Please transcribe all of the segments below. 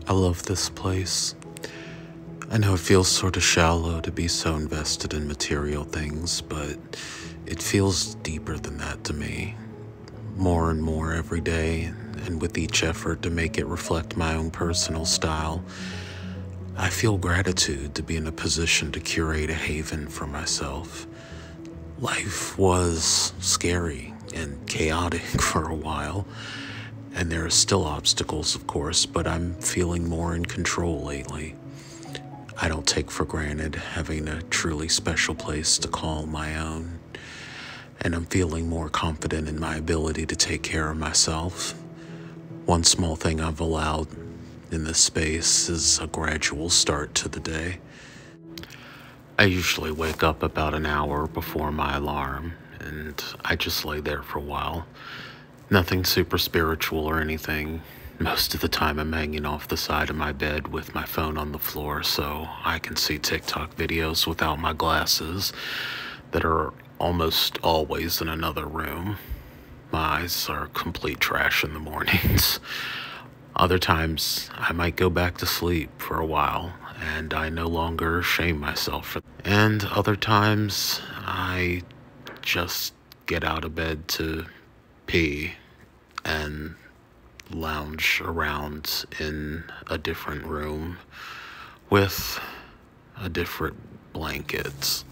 I love this place. I know it feels sort of shallow to be so invested in material things, but it feels deeper than that to me. More and more every day, and with each effort to make it reflect my own personal style, I feel gratitude to be in a position to curate a haven for myself. Life was scary and chaotic for a while, and there are still obstacles, of course, but I'm feeling more in control lately. I don't take for granted having a truly special place to call my own, and I'm feeling more confident in my ability to take care of myself. One small thing I've allowed in this space is a gradual start to the day. I usually wake up about an hour before my alarm, and I just lay there for a while. Nothing super spiritual or anything. Most of the time I'm hanging off the side of my bed with my phone on the floor so I can see TikTok videos without my glasses that are almost always in another room. My eyes are complete trash in the mornings. Other times I might go back to sleep for a while and I no longer shame myself for that. And other times I just get out of bed to pee and lounge around in a different room with a different blankets.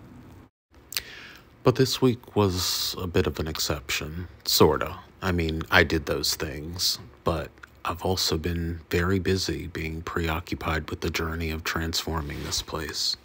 But this week was a bit of an exception, sorta. I mean, I did those things, but I've also been very busy being preoccupied with the journey of transforming this place.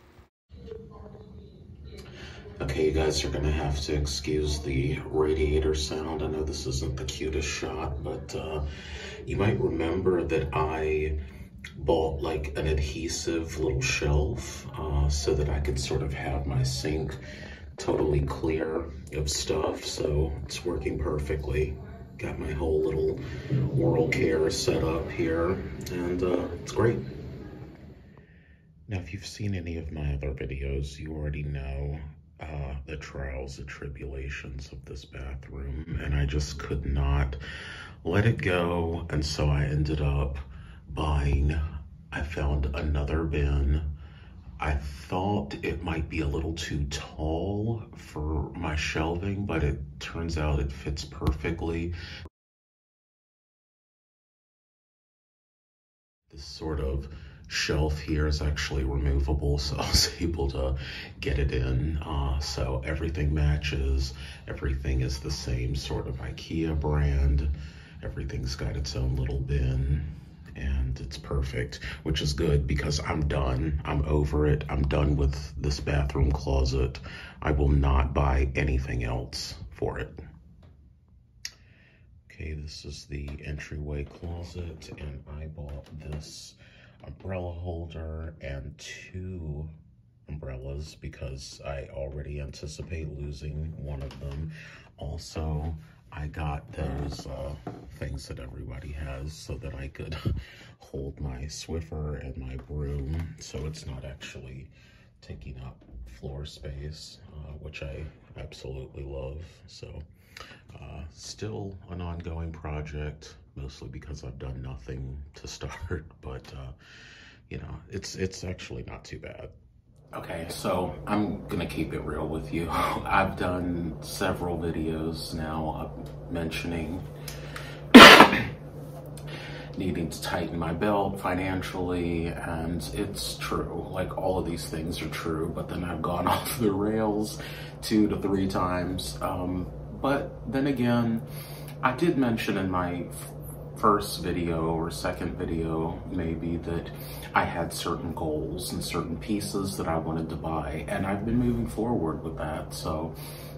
Okay, you guys are gonna have to excuse the radiator sound. I know this isn't the cutest shot, but you might remember that I bought like an adhesive little shelf so that I could sort of have my sink totally clear of stuff, so it's working perfectly. Got my whole little oral care set up here, and it's great. Now, if you've seen any of my other videos, you already know the trials and tribulations of this bathroom, and I just could not let it go, and so I ended up I found another bin. I thought it might be a little too tall for my shelving, but it turns out it fits perfectly. This sort of shelf here is actually removable, so I was able to get it in. So everything matches, everything is the same sort of IKEA brand, everything's got its own little bin, and it's perfect, which is good because I'm done. I'm over it. I'm done with this bathroom closet. I will not buy anything else for it. Okay, this is the entryway closet, and I bought this umbrella holder and 2 umbrellas because I already anticipate losing one of them. Also, I got those things that everybody has so that I could hold my Swiffer and my broom so it's not actually taking up floor space, which I absolutely love. So still an ongoing project, mostly because I've done nothing to start, but you know, it's actually not too bad. Okay, so I'm gonna keep it real with you. I've done several videos now mentioning needing to tighten my belt financially, and it's true. Like, all of these things are true, but then I've gone off the rails 2 to 3 times. But then again, I did mention in my first video or second video maybe that I had certain goals and certain pieces that I wanted to buy, and I've been moving forward with that. So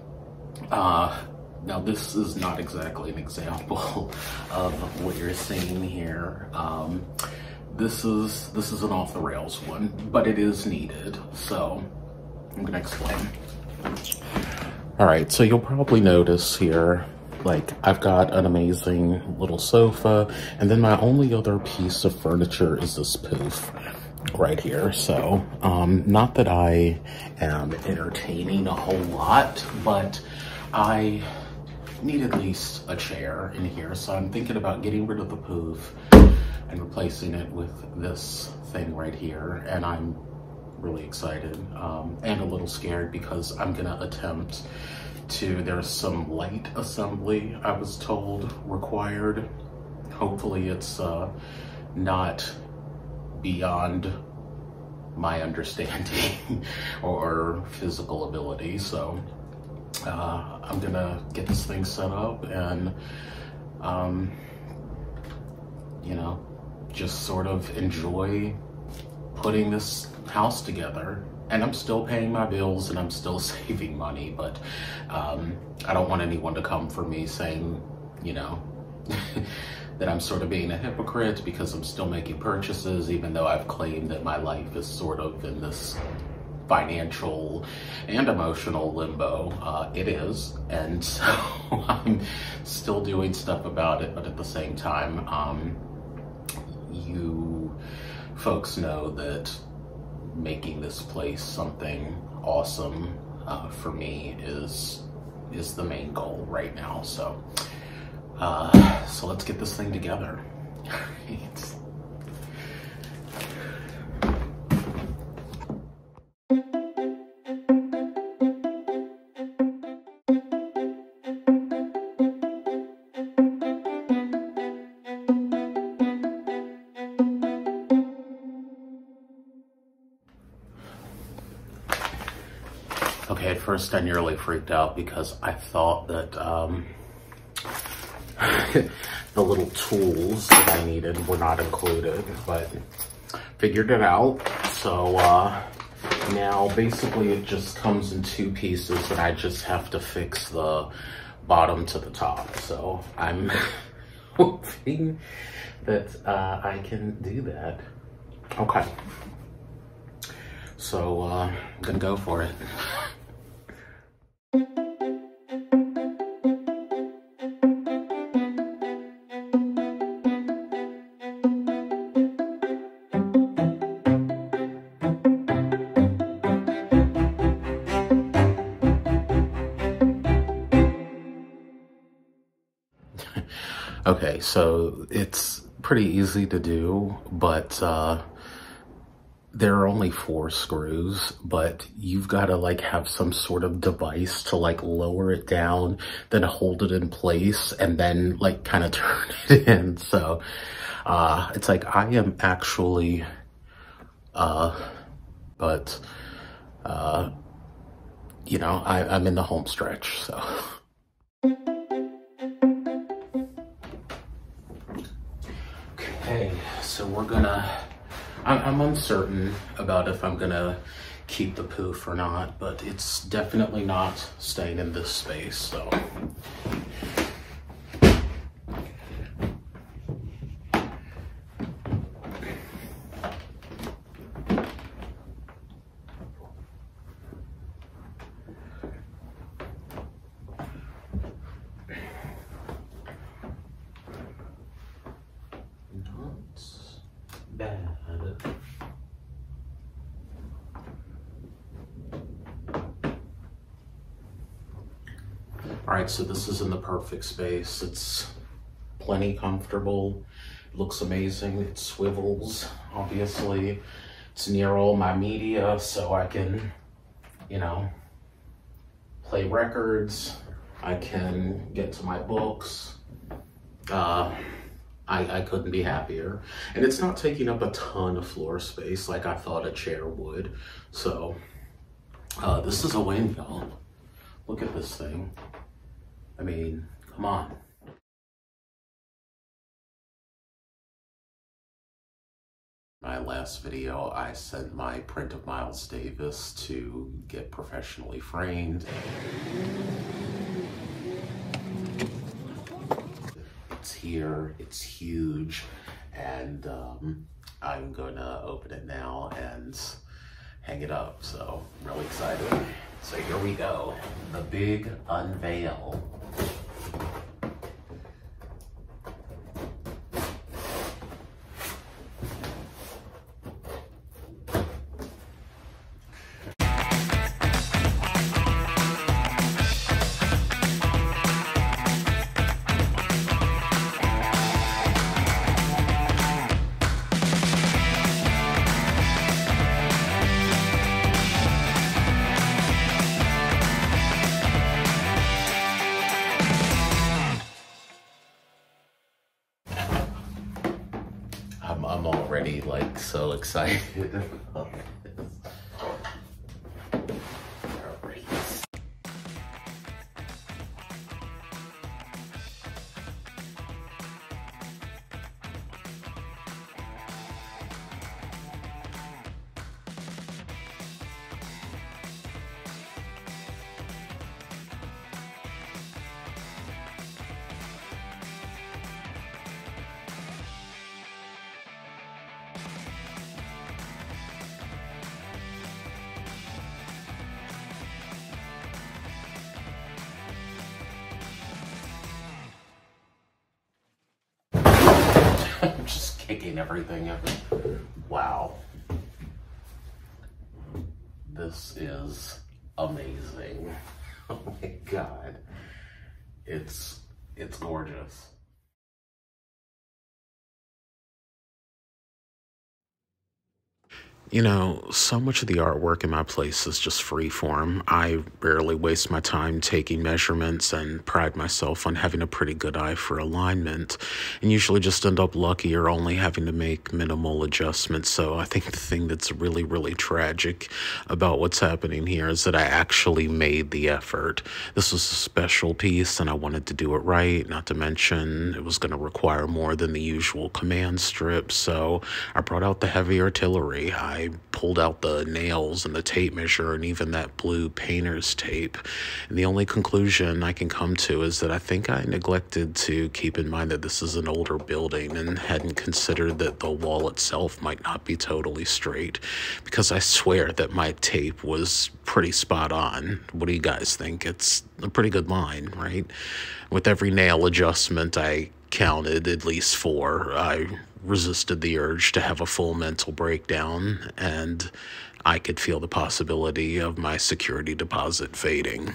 now this is not exactly an example of what you're seeing here. This is an off the rails one, but it is needed, so I'm gonna explain. All right, so you'll probably notice here, like, I've got an amazing little sofa, and then my only other piece of furniture is this poof right here. So, not that I am entertaining a whole lot, but I need at least a chair in here. So I'm thinking about getting rid of the poof and replacing it with this thing right here, and I'm really excited and a little scared because I'm gonna attempt to, there's some light assembly I was told required. Hopefully it's not beyond my understanding or physical ability. So I'm gonna get this thing set up and you know, just sort of enjoy putting this house together. And I'm still paying my bills and I'm still saving money, but I don't want anyone to come for me saying, you know, that I'm sort of being a hypocrite because I'm still making purchases, even though I've claimed that my life is sort of in this financial and emotional limbo. It is, and so I'm still doing stuff about it, but at the same time, you folks know that making this place something awesome for me is the main goal right now. So so let's get this thing together. Okay, at first I nearly freaked out because I thought that the little tools that I needed were not included, but figured it out. So now basically it just comes in two pieces and I just have to fix the bottom to the top. So I'm hoping that I can do that. Okay. So I'm gonna go for it. Okay, so it's pretty easy to do, but there are only 4 screws, but you've got to like have some sort of device to like lower it down, then hold it in place, and then like kind of turn it in. So it's like I am actually, but you know, I'm in the home stretch, so. Okay, so we're gonna, I'm uncertain about if I'm gonna keep the poof or not, but it's definitely not staying in this space, so. Bad. All right, so this is in the perfect space. It's plenty comfortable. It looks amazing. It swivels, obviously. It's near all my media, so I can, you know, play records. I can get to my books. I couldn't be happier. And it's not taking up a ton of floor space like I thought a chair would. So this is a win, y'all. Look at this thing. I mean, come on. My last video, I sent my print of Miles Davis to get professionally framed. It's here, it's huge, and I'm gonna open it now and hang it up, so I'm really excited. So here we go, the big unveil. I'm already like so excited about this. I'm just kicking everything up. Wow. This is amazing. Oh my God. It's gorgeous. You know, so much of the artwork in my place is just free form. I rarely waste my time taking measurements and pride myself on having a pretty good eye for alignment, and usually just end up lucky or only having to make minimal adjustments. So I think the thing that's really, really tragic about what's happening here is that I actually made the effort. This was a special piece and I wanted to do it right, not to mention it was going to require more than the usual command strip. So I brought out the heavy artillery. I pulled out the nails and the tape measure and even that blue painter's tape. And the only conclusion I can come to is that I think I neglected to keep in mind that this is an older building and hadn't considered that the wall itself might not be totally straight, because I swear that my tape was pretty spot on. What do you guys think? It's a pretty good line, right? With every nail adjustment, I counted at least 4. I resisted the urge to have a full mental breakdown, and I could feel the possibility of my security deposit fading.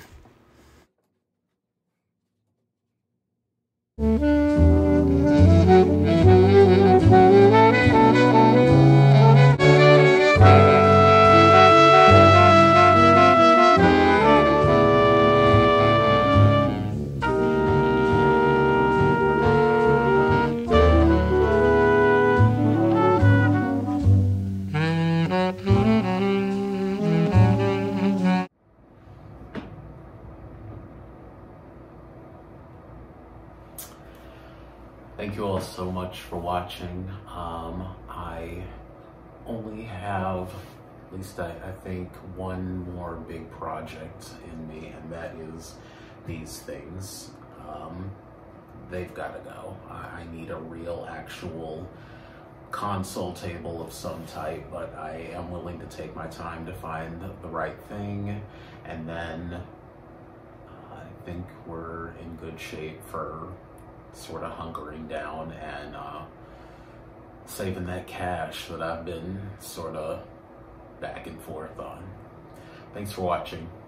Thank you all so much for watching. I only have, at least I think, one more big project in me, and that is these things. They've got to go. I need a real, actual console table of some type, but I am willing to take my time to find the right thing, and then I think we're in good shape for sort of hunkering down and saving that cash that I've been sort of back and forth on. Thanks for watching.